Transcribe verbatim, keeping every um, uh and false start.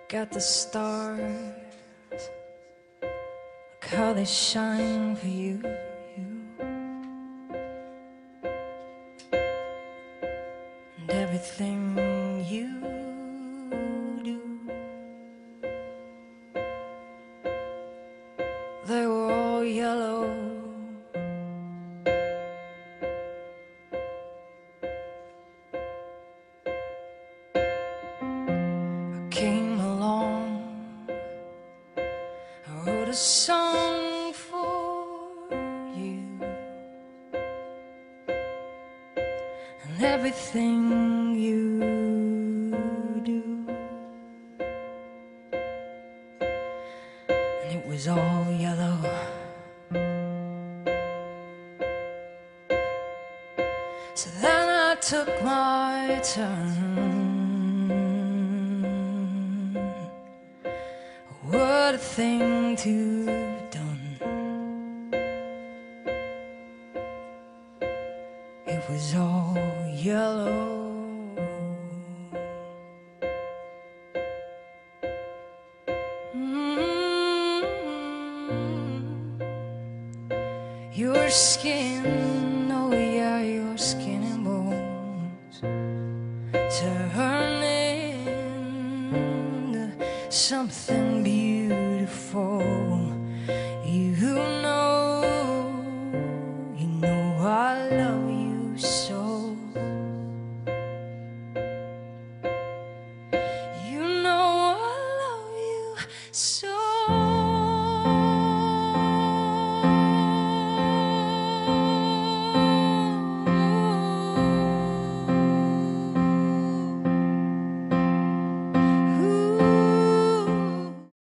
at the stars, look how they shine for you, you. And everything you do, they were all yellow. Came along, I wrote a song for you, and everything you do, and it was all yellow. So then I took my turn. What a thing to have done. It was all yellow. Mm-hmm. Your skin, oh yeah, your skin and bones turning into something